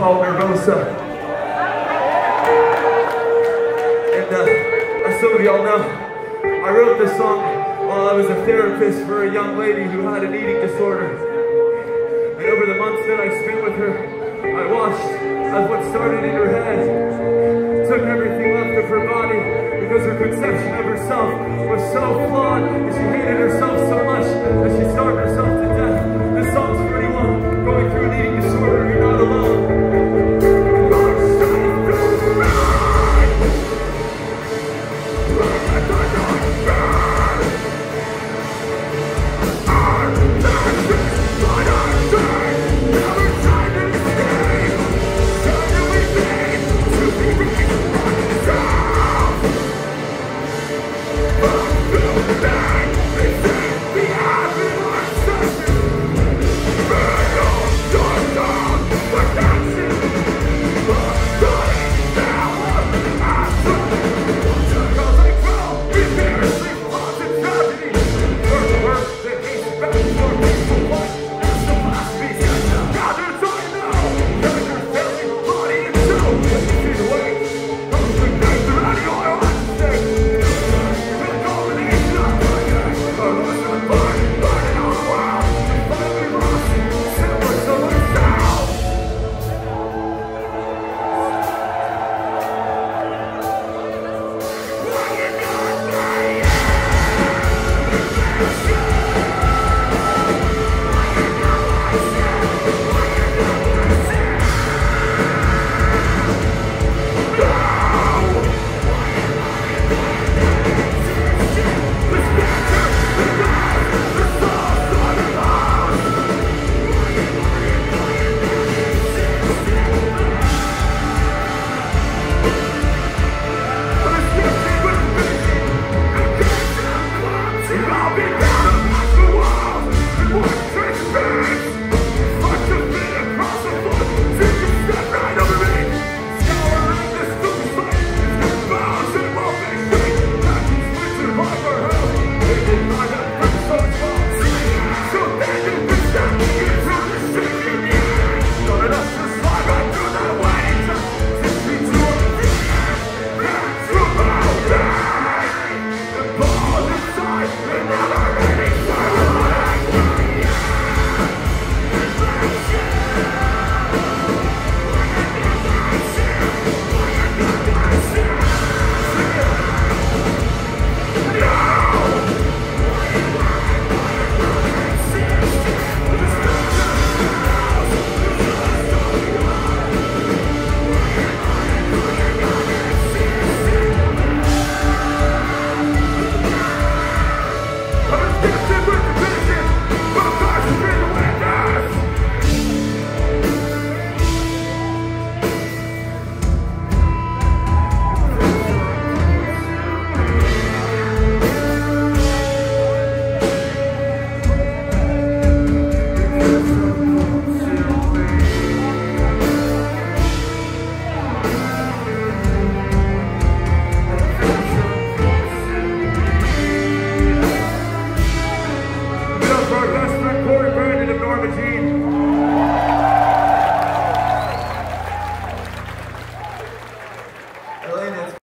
called Nervosa. And as some of y'all know, I wrote this song while I was a therapist for a young lady who had an eating disorder. And over the months that I spent with her, I watched as what started in her head took everything left of her body, because her conception of herself was so flawed, and she hated herself so much that she starved herself to death.